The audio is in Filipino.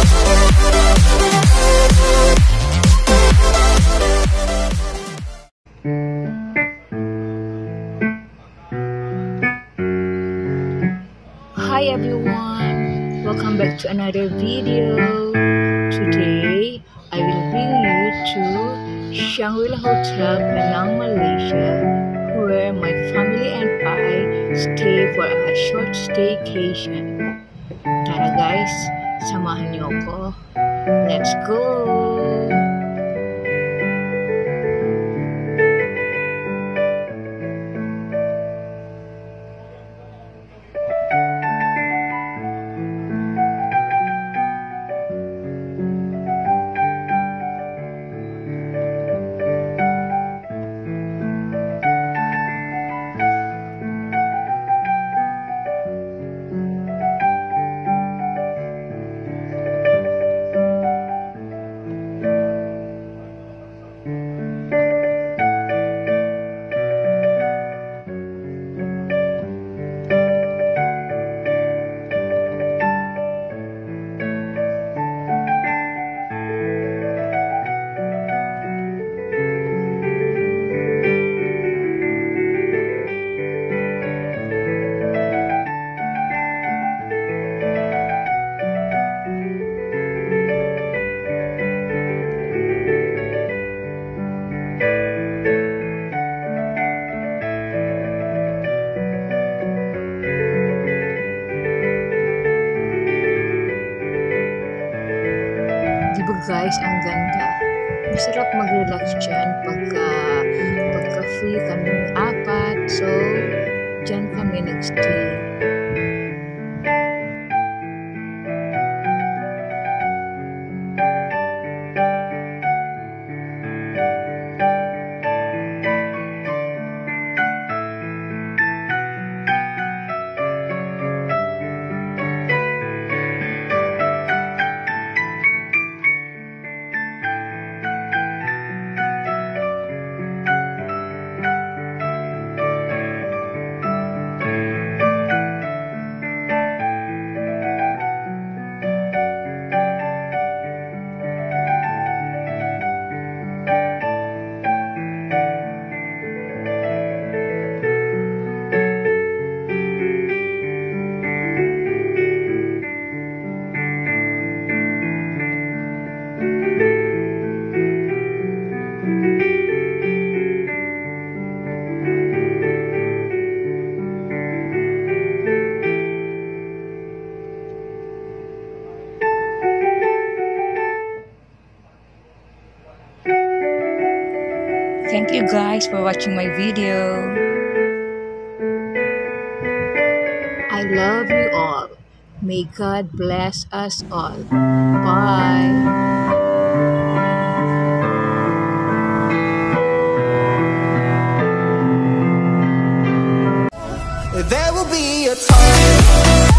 Hi everyone, welcome back to another video. Today, I will bring you to Shangri-La Hotel, Penang, Malaysia, where my family and I stay for a short staycation. Tara guys, samahan niyo ako. Let's go! Diba guys, ang ganda. Masarap mag-relax dyan pagka free kaming apat. So, dyan kami nag-stay. Thank you guys for watching my video. I love you all. May God bless us all. Bye. There will be a time